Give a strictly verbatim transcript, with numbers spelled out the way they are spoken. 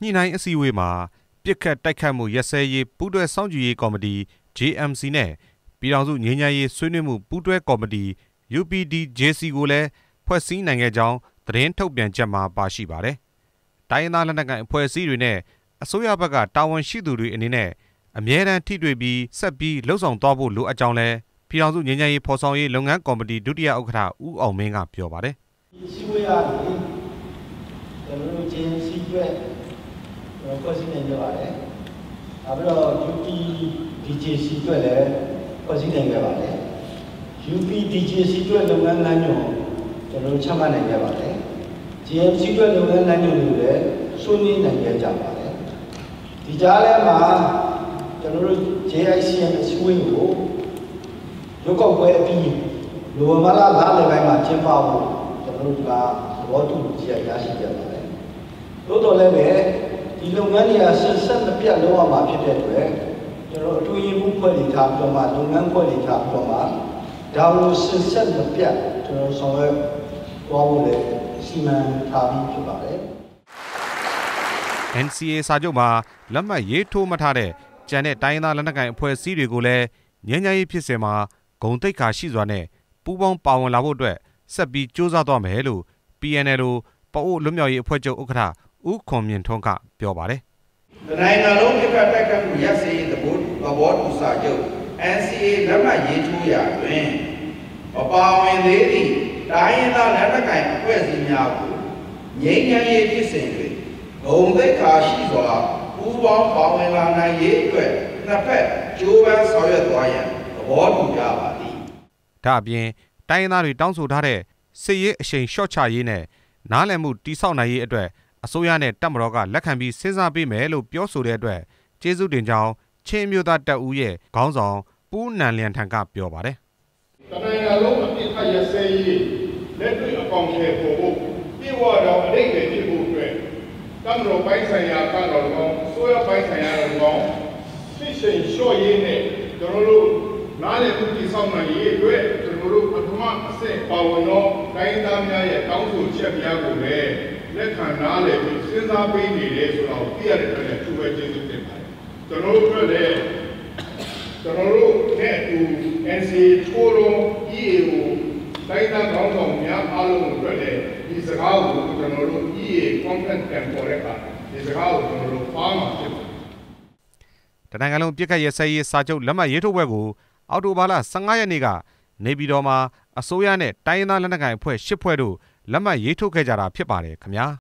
ညှိနှိုင်းအစည်းအဝေးမှာပြစ်ခတ်တိုက်ခတ်မှုရပ်စဲရေးပူးတွဲစောင့်ကြည့်ရေးကော်မတီ ဂျေ အမ် စီ နဲ့ပြည်ထောင်စုငြိမ်းချမ်းရေးဆွေးနွေးမှုပူးတွဲကော်မတီ ယူ ပီ ဒီ ဂျေ စီ ကိုလည်းဖွဲ့စည်းနိုင်ခဲ့ကြောင်းသတင်းထုတ်ပြန်ချက်မှာပါရှိပါတယ်။တိုင်းရင်းသားလက်နက်ကိုင်အဖွဲ့အစည်းတွေနဲ့အစိုးရဘက်ကတာဝန်ရှိသူတွေအနေနဲ့အမြဲတမ်းထိတွေ့ပြီးဆက်ပြီးလှုပ်ဆောင်သွားဖို့လိုအပ်ကြောင်းလည်းပြည်ထောင်စုငြိမ်းချမ်းရေးဖော်ဆောင်ရေးလုပ်ငန်းကော်မတီဒုတိယဥက္ကဋ္ဌဦးအောင်မင်းကပြောပါတယ်။ဒီရှိဝေးရပြီကျွန်တော်တို့ချင်းစီကျွဲဖွဲ့စည်းနိုင်ကြပါတယ်။နောက်ပြီးတော့ ယူ ပီ ဒီ ဂျေ စီ ကျွဲလည်းဖွဲ့စည်းနိုင်ကြပါတယ်။ ယူ ပီ ဒီ ဂျေ စီ ကျွဲလုပ်ငန်းလမ်းညွှန်ကျွန်တော်တို့ချမှတ်နိုင်ကြပါတယ်။ ဂျေ အမ် စီ ကျွဲလုပ်ငန်းလမ်းညွှန်တွေလည်းဆွေးနွေးနိုင်ကြပါတယ်။ဒီကြားထဲမှာကျွန်တော်တို့ ဂျေ အိုက် စီ အမ် အစည်းအဝေးကိုရုပ်ောက်ပွဲအပြီးနိုဝင်ဘာလလလယ်ပိုင်းမှာကျင်းပဖို့ကျွန်တော်တို့ကသဘောတူညီချက်ရရှိကြပါတယ်။သို့တော်လည်းပဲဒီလုပ်ငန်းတွေကဆက်ဆက်မပြတ်လုပ်ရမှာဖြစ်တဲ့အတွက်ကျွန်တော်တို့အထူးရေးမှုဖွဲ့တွေထားပြီးတော့မှလုပ်ငန်းဖွဲ့တွေထားပြီးတော့မှဒါကိုဆက်ဆက်မပြတ်ကျွန်တော်ဆောင်ရွက်သွားဖို့လည်းစီမံထားပြီးဖြစ်ပါတယ်။ အန် စီ အေ စာချုပ်မှာလက်မှတ်ရေးထိုးမထားတဲ့ကျန်တဲ့တိုင်းရင်းသားလက်နက်ကိုင်အဖွဲ့အစည်းတွေကိုလည်းငြိမ်းချမ်းရေးဖြစ်စဉ်မှာဂုဏ်သိက္ခာရှိစွာနဲ့ပူးပေါင်းပါဝင်လာဖို့အတွက်ဆက်ပြီးကြိုးစားသွားမယ်လို့ ပီ အန် အယ်လ် အို ပအိုဝ်းလွတ်မြောက်ရေးအဖွဲ့ချုပ်ဥက္ကဋ္ဌဦးခွန်မြင့်ထွန်းကပြောပါတယ်။နိုင်ငံလုံးပြစ်ခတ်တိုက်ခတ်မှုရပ်စဲရေးသဘောသဘောတူစာချုပ် အန် စီ အေ လက်မှတ်ရေးထိုးရာတွင်မပါဝင်သေးသည့်တိုင်းရင်းသားလက်နက်ကိုင်အဖွဲ့အစည်းများကိုငြိမ်းချမ်းရေးဖြစ်စဉ်တွင်ဂုဏ်သိက္ခာရှိစွာပူးပေါင်းပါဝင်လာနိုင်ရေးအတွက်နှစ်ဖက်ကြိုးပမ်းဆောင်ရွက်သွားရန်သဘောတူကြပါသည်။ဒါအပြင်တိုင်းရင်းသားတွေတောင်းဆိုထားတဲ့စစ်ရေးအရှိန်လျှော့ချရေးနဲ့နားလည်မှုတိဆောက်နိုင်ရေးအတွက်အစိုးရနဲ့တပ်မတော်ကလက်ခံပြီးစဉ်းစားပေးမယ်လို့ပြောဆိုတဲ့အတွက်ကျေးဇူးတင်ကြောင်းချင်းမျိုးသားတပ်ဦးရဲ့ခေါင်းဆောင်ပူးနန်လျံထံကပြောပါတယ်။တနိုင်ငံလုံးအပြစ်ခတ်ရစဲရေးလက်တွေ့အကောင်အထည်ပေါ်ဖို့ပြည်ဝတော်အရေးတွေဖြစ်ဖို့အတွက်တပ်မတော်ပိုင်းဆိုင်ရာကတော့ကောင်းအစိုးရပိုင်းဆိုင်ရာကတော့ကောင်းစစ်ရှိန်လျှော့ရေးနဲ့ကျွန်တော်တို့နားလည်မှုတိဆောက်နိုင်ရေးအတွက်ကျွန်တော်တို့ပထမအဆင့်ပါဝင်သောတိုင်းသားများရဲ့တောင်းဆိုချက်များကိုလည်းလက်ခံနားလည်ပြီးစဉ်းစားပေးနေတယ်ဆိုတော့သိရတဲ့အတွက်လည်းသူပဲကျေးဇူးတင်ပါတယ်။ကျွန်တော်တို့လည်းကျွန်တော်တို့နဲ့အတူ အန် စီ အေ ထိုးလုံး အီ အေ ကိုတိုင်းသားခေါင်းဆောင်များအားလုံးအတွက်လည်းဒီစကားကိုကျွန်တော်တို့ အီ အေ conference ပြန်ပေါ်တဲ့အခါဒီစကားကိုကျွန်တော်တို့ပါမှာဖြစ်ပါတယ်။တနိုင်ငံလုံးပြစ်ခတ်ရစဲရေးစာချုပ်လက်မှတ်ရေးထိုးပွဲကိုအောက်တိုဘာလဆယ့်ငါးရက်နေ့ကနေပြည်တော်မှာအစိုးရနဲ့တိုင်းရင်းသားလက်နက်ကိုင်အဖွဲ့ရှစ်ဖွဲ့တို့လက်မှတ်ရေးထိုးခဲ့ကြတာဖြစ်ပါတယ်ခင်ဗျာ။